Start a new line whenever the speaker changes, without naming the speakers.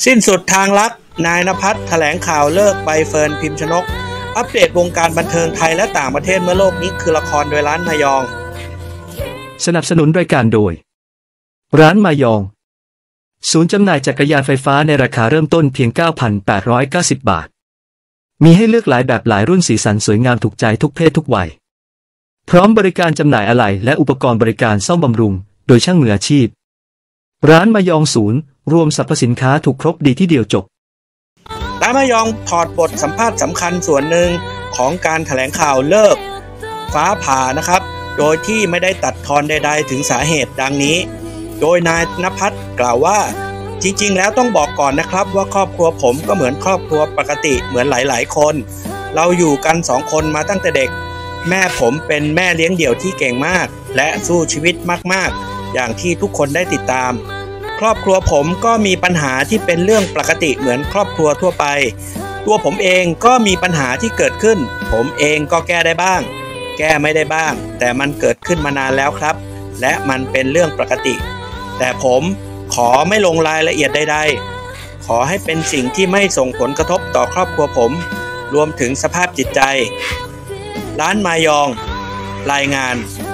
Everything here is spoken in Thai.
สิ้นสุดทางลักนายณภัทรแถลงข่าวเลิกใบเฟิร์นพิมชนกอัปเดตวงการบันเทิงไทยและต่างประเทศเมื่อโลกนี้คือละครโดยร้านมายอง
สนับสนุนรายการโดยร้านมายองศูนย์จำหน่ายจักรยานไฟฟ้าในราคาเริ่มต้นเพียง 9,890 บาทมีให้เลือกหลายแบบหลายรุ่นสีสันสวยงามถูกใจทุกเพศทุกวัยพร้อมบริการจำหน่ายอะไหล่และอุปกรณ์บริการซ่อมบำรุงโดยช่างมืออาชีพร้านมายองศูนย์รวมสรรพสินค้าถูกครบดีที่เดียวจบ
ร้านมายองถอดบทสัมภาษณ์สำคัญส่วนหนึ่งของการแถลงข่าวเลิกฟ้าผ่านะครับโดยที่ไม่ได้ตัดทอนใดๆถึงสาเหตุดังนี้โดยนายณภัทรกล่าวว่าจริงๆแล้วต้องบอกก่อนนะครับว่าครอบครัวผมก็เหมือนครอบครัวปกติเหมือนหลายๆคนเราอยู่กัน2 คนมาตั้งแต่เด็กแม่ผมเป็นแม่เลี้ยงเดี่ยวที่เก่งมากและสู้ชีวิตมากๆอย่างที่ทุกคนได้ติดตามครอบครัวผมก็มีปัญหาที่เป็นเรื่องปกติเหมือนครอบครัวทั่วไปตัวผมเองก็มีปัญหาที่เกิดขึ้นผมเองก็แก้ได้บ้างแก้ไม่ได้บ้างแต่มันเกิดขึ้นมานานแล้วครับและมันเป็นเรื่องปกติแต่ผมขอไม่ลงรายละเอียดใดๆขอให้เป็นสิ่งที่ไม่ส่งผลกระทบต่อครอบครัวผมรวมถึงสภาพจิตใจร้านมายองรายงาน